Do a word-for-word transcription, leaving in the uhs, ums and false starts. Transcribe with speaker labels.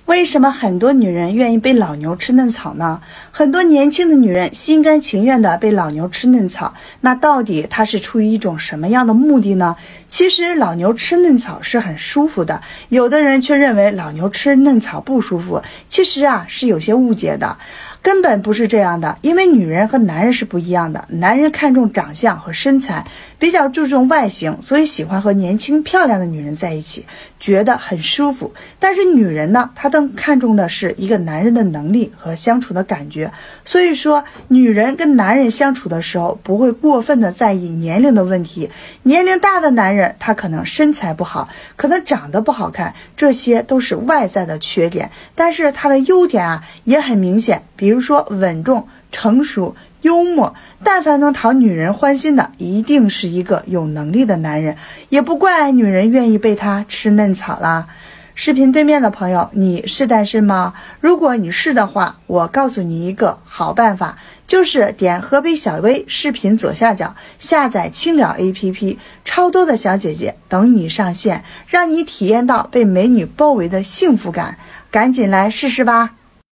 Speaker 1: 为什么很多女人愿意被老牛吃嫩草呢？很多年轻的女人心甘情愿的被老牛吃嫩草，那到底她是出于一种什么样的目的呢？其实老牛吃嫩草是很舒服的，有的人却认为老牛吃嫩草不舒服，其实啊是有些误解的。根本不是这样的，因为女人和男人是不一样的，男人看重长相和身材，比较注重外形，所以喜欢和年轻漂亮的女人在一起，觉得很舒服。但是女人呢，她更看重的是一个男人的能力和相处的感觉，所以说女人跟男人相处的时候不会过分的在意年龄的问题。年龄大的男人他可能身材不好，可能长得不好看，这些都是外在的缺点，但是他的优点啊也很明显，比如说稳重、成熟、幽默，但凡能讨女人欢心的，一定是一个有能力的男人，也不怪女人愿意被他吃嫩草啦。视频对面的朋友，你是单身吗？如果你是的话，我告诉你一个好办法，就是点河北小薇视频左下角下载青聊 A P P， 超多的小姐姐等你上线，让你体验到被美女包围的幸福感，赶紧来试试吧。